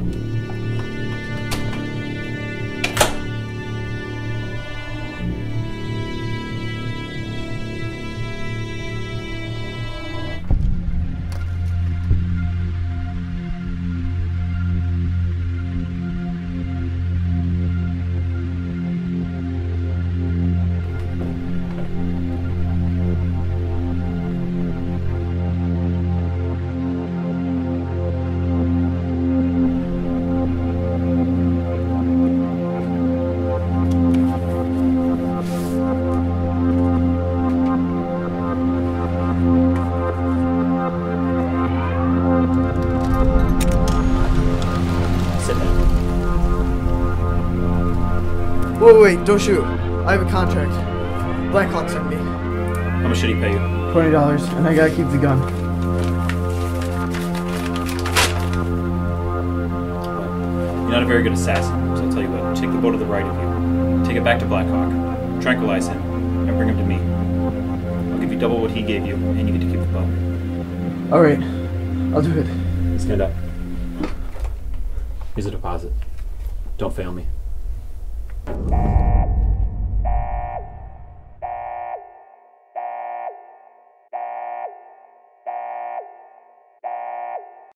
Whoa, wait, don't shoot. I have a contract. Blackhawk sent me. How much should he pay you? $20, and I gotta keep the gun. You're not a very good assassin, so I'll tell you what. Take the bow to the right of you. Take it back to Blackhawk. Tranquilize him, and bring him to me. I'll give you double what he gave you, and you get to keep the bow. Alright, I'll do it. Stand up. Here's a deposit. Don't fail me.